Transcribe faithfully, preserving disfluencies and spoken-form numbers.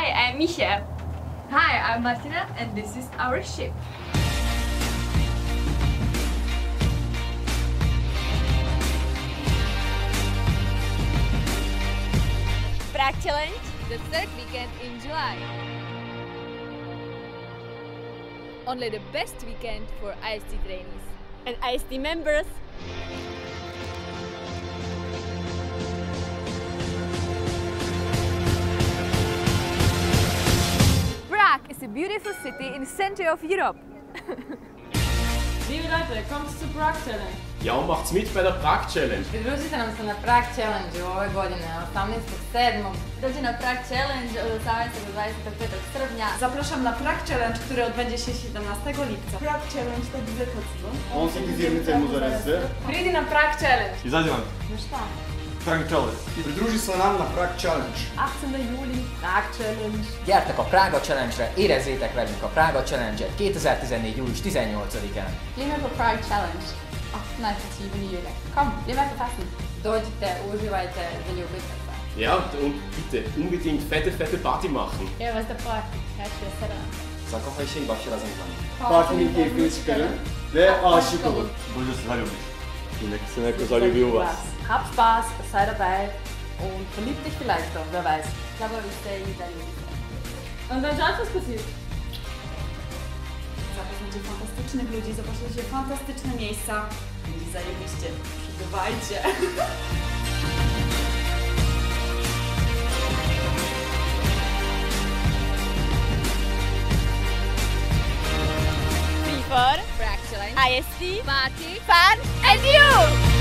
Hi, I'm Misha. Hi, I'm Martina and this is our ship. Prague Challenge, the third weekend in July. Only the best weekend for IAESTE trainees and IAESTE members. Prague is a beautiful city in the center of Europe. Liebe Leute, kommt zu Prague Challenge. Ja, macht's mit bei der Prague Challenge. Pridružite nam se na Prague Challenge ove godine, osamnaestog sedmog Dođi na Prague Challenge od osamnaestog do dvadesetog petog srpnja. Zapraszam na Prague Challenge, który odbędzie się siedemnastego lipca. Prague Challenge to dwudziestego. On se izjemni temu zarazze. Pridi na Prague Challenge. Izađi van. No šta? Prague Challenge. Pridruži se nam na Prague Challenge. achttiende júli, Prague Challenge. Gyertek a Praga Challenge-re, érezzétek velünk a Praga Challenge-et kétezer-tizennégy. július tizennyolcadikán. Bli med på Prague Challenge achttonde juli. Kom, bli med på festen. Dođite, uživajte, zaljubite se. Ja, und bitte unbedingt fette, fette Party machen. Ja, was der Party? Herrscht Sera. Zakochaj się i baw się razem z nami. Party je fiskere, ve aşık olur. Bože se zaljubiš. I nek se neko zaljubi u vas. Hab Spaß, sei dabei und verlieb dich vielleicht auch, wer weiß. Zabawicie i zalubicie. Und dann schaut, was passiert. Zobaczycie fantastycznych ludzi, zobaczycie fantastyczne miejsca. I zajebiście, przybywajcie. For Prague Challenge, IAESTE, party, fun, and you!